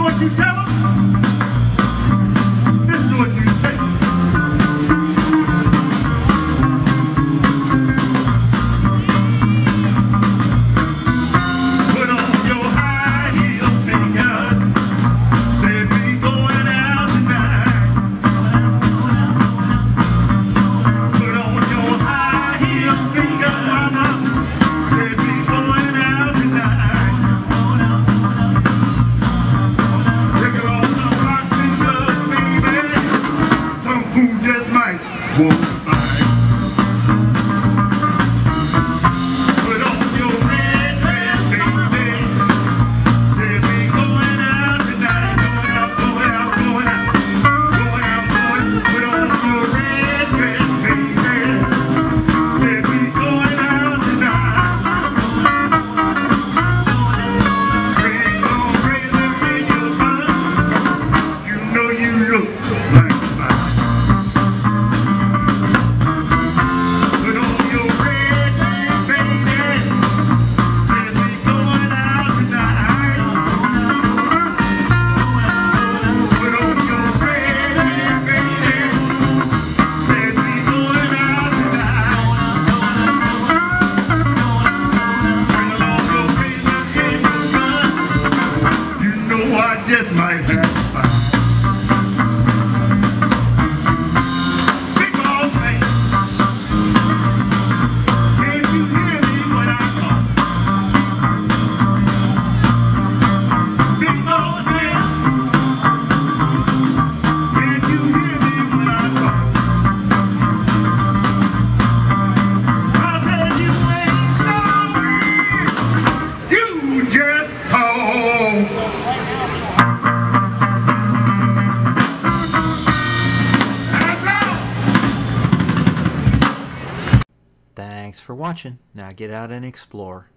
what you tell them. This is what you say. Put on your high heel sneakers. Said we going out tonight. Put on your high heel sneakers, mama. Said we going out tonight. Take it all some boxing gloves, baby. Some food just might won't bite. Put on your red dress, baby. Said we going out tonight. Going out, going out, going out. Going out, going. Put on your red dress, baby. Said we going out tonight. Red on razor in your bun. You know you look like mine. Put on your red dress, baby. Said we going out tonight. Put on your red dress, baby. Said we going out tonight. Bring along your razor and your gun. You know I just might have fun. Big ball man, can you hear me when I call? Big ball man, can you hear me when I call? I said you ain't sorry, you just talk. That's all. Thanks for watching. Now get out and explore.